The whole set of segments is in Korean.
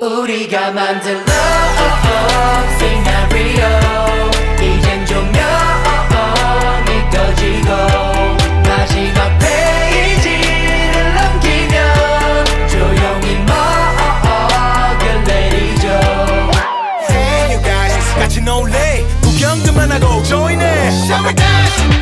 우리가 만든 love scenario 이젠 조명이 꺼지고 마지막 페이지를 넘기면 조용히 먹을 내리죠. Hey you guys 같이 놀래 구경 그만하고 join it. Shall we dance?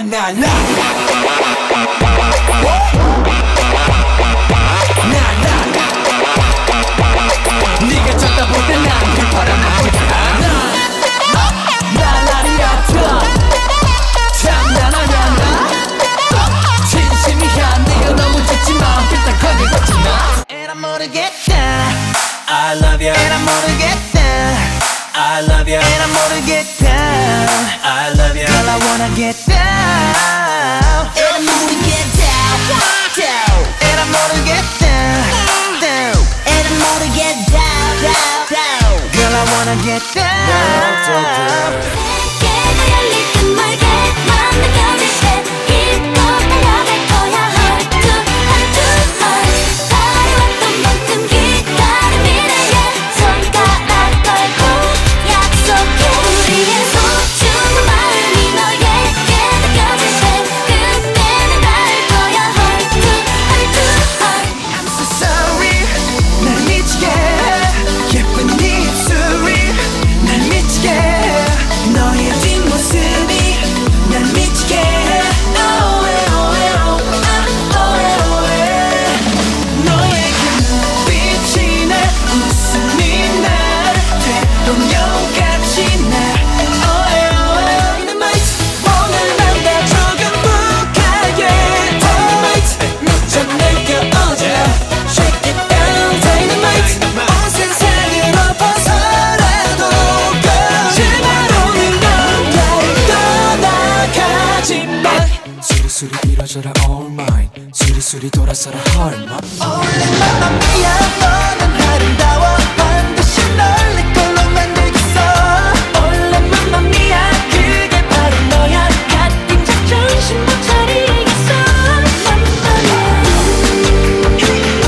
네가 쳐다볼 때 난 휘파람을 불다 라라리라타 장난하냐 나 진심이야 네가 너무 좋지만 일단 거기 걷지마 And I'm 모르겠다 I love you And I'm 모르겠다 I love you And I'm 모르겠다 I love you Girl I wanna get down And I'm 모르겠다 down And I'm 모르겠다 down And I'm 모르겠다 down Girl I wanna get down 세계가 열릴 듯 멀게 맘 느껴질 때 힘껏 달려갈 거야 Heart to heart to heart 가려왔던 만큼 기다린 미래에 손가락 걸고 약속해 우리의 소중한 마음이 너에게 느껴질 때 그때는 닿을 거야 Heart to heart to heart I'm so sorry 날 미치게 예쁜 네 입술이 날 미치게 너의 뒷모습이 날 미치게 너의 그 눈빛이 날 웃음이 날 되돌려같이 날 Dynamite 오늘만 다 조금 묵하게 Dynamite 너처럼 느껴져 Shake it down Dynamite 온 세상을 엎어서라도 Girl 제발 오늘 넌 떠나가지 마 수리수리 이뤄져라 all mine 수리수리 돌아서라 헐마 Only mamma mia 너는 아름다워 반드시 널 내 걸로 만들겠어 Only mamma mia 그게 바로 너야 가뜩 자존심 못 차리겠어 Mamma mia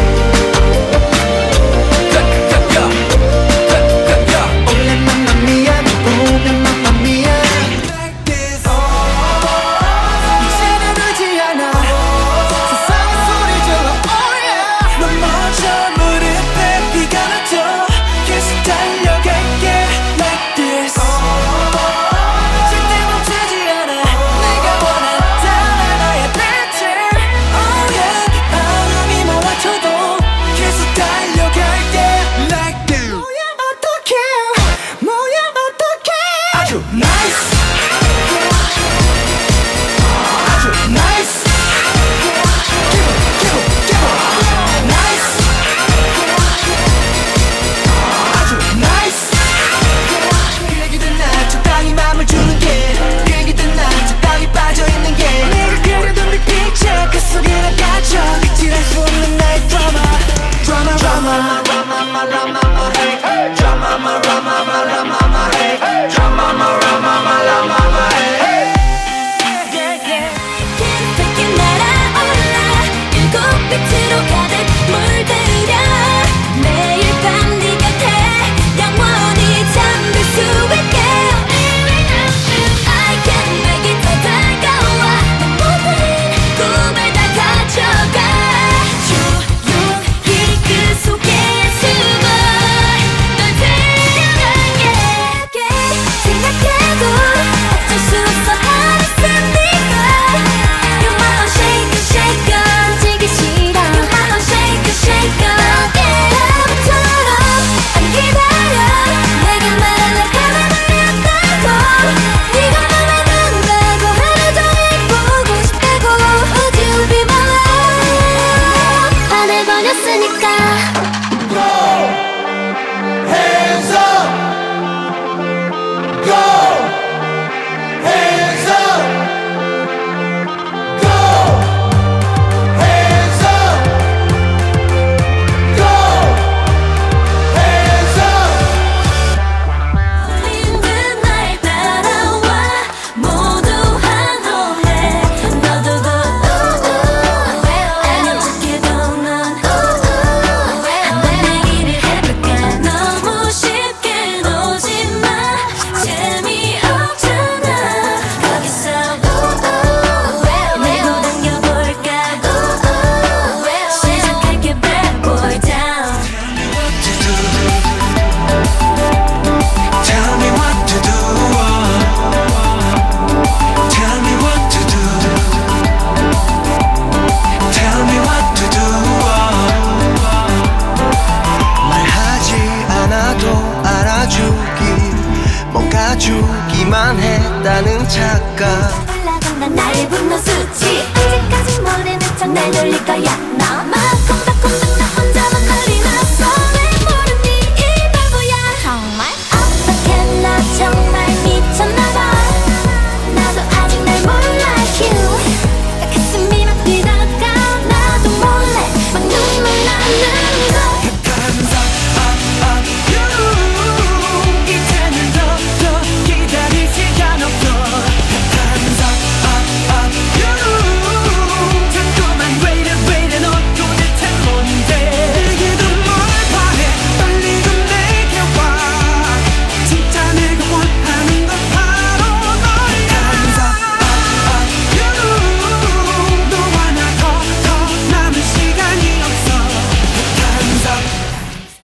Only mamma mia 널 보면 mamma mia Like this 이제는 울지 않아 세상의 소리 질러 oh yeah 넌 먼저 무릎 이만했다는 착각 올라간다 나의 분노 수치 아직까지 모르는 척 날 놀릴 거야 너 막 콩닥콩닥